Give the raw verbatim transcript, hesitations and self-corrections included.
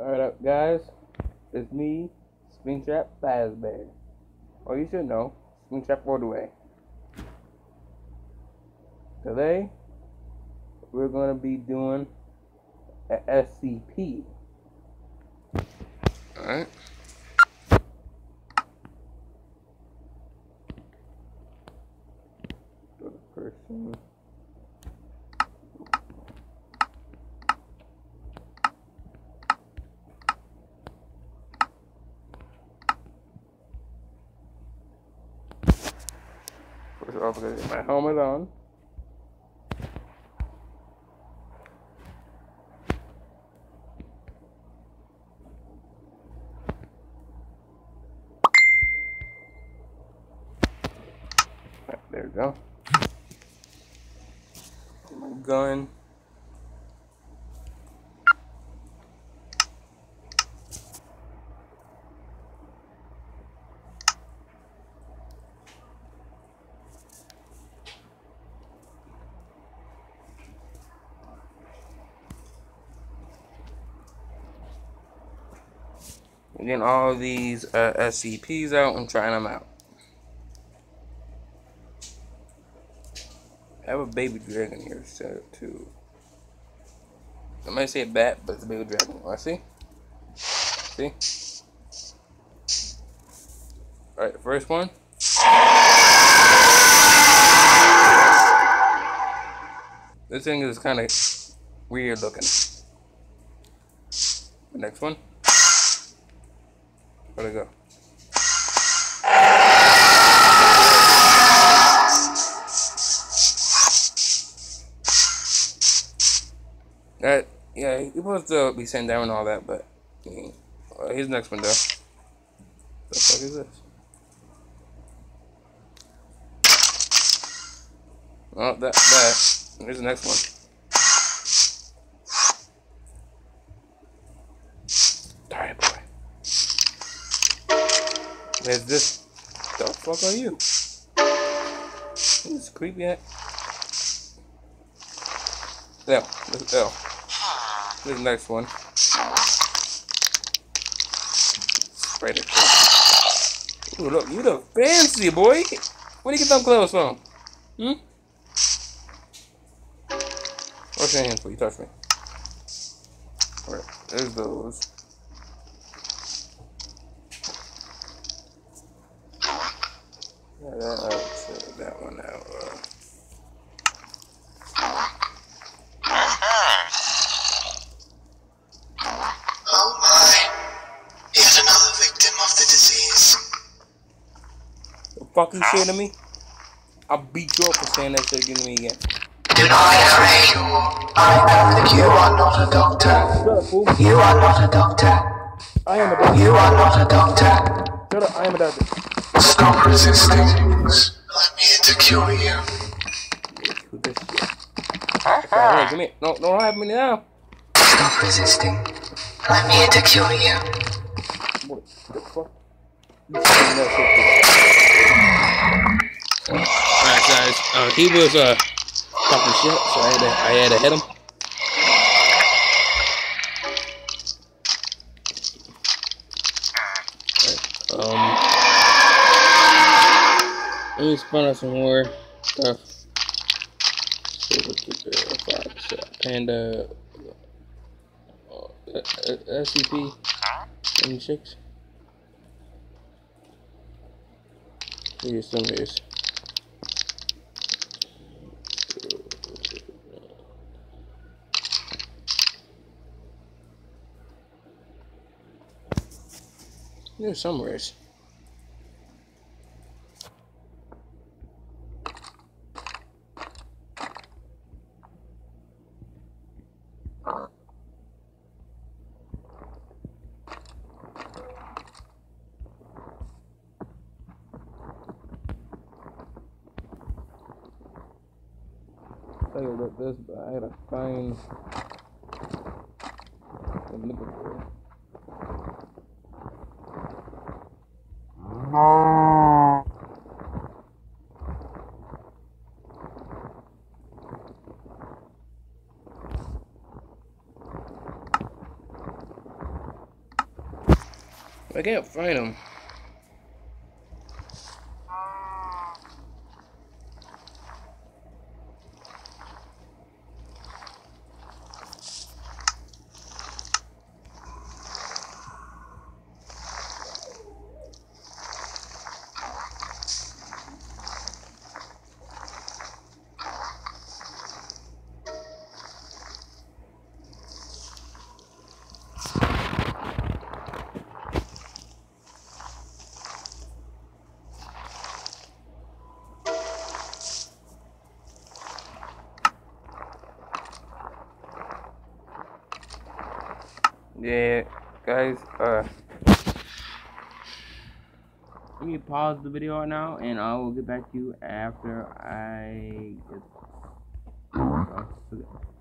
Alright up guys, it's me, Springtrap Fazbear. Or you should know, Springtrap all the way. Today, we're going to be doing an S C P. Alright. Go to person. First off, I'm going to get my helmet on. Right, there we go. Get my gun. I'm getting all these uh, S C Ps out and trying them out. I have a baby dragon here set too. I might say a bat, but it's a baby dragon. I see. See? Alright, the first one. This thing is kind of weird looking. The next one. Where'd it go? That, yeah, you're supposed to be sent down and all that, but I mean, uh, here's the next one though. What the fuck is this? Oh, that, that. Here's the next one. Alright, boy. There's this. The fuck are you? This creepy ass. There, this L. This next one. Right there. Ooh, look, you the fancy boy. Where do you get them clothes from? Hmm? Wash your hands before you touch me. Alright, there's those. Yeah, that, uh, that one out. Uh. Oh my, yet another victim of the disease. The fuck you saying to me? I'll beat you up for saying that shit again to me again. Do not afraid. I know that you are not a doctor. Shut up, fool. You are not a doctor. I am a doctor. You are not a doctor. Shut up, I am a doctor. Stop resisting. Let me in to cure you. Who this shit? Hey, give me. No, don't have me now. Stop resisting. Let me in to cure you. What the fuck? You saying that shit? Alright, guys. Uh, he was uh talking shit, so I had to, I had to hit him. Alright, um, let me spawn out some more stuff. Silver Keeper, five shot, Panda, uh, S C P, seventy-six. Here's some of this. There's somewheres. I tell you about this, but I had to find the nipple board. I can't find him. Yeah, guys, uh, let me pause the video right now, and I will get back to you after I get. Uh, okay.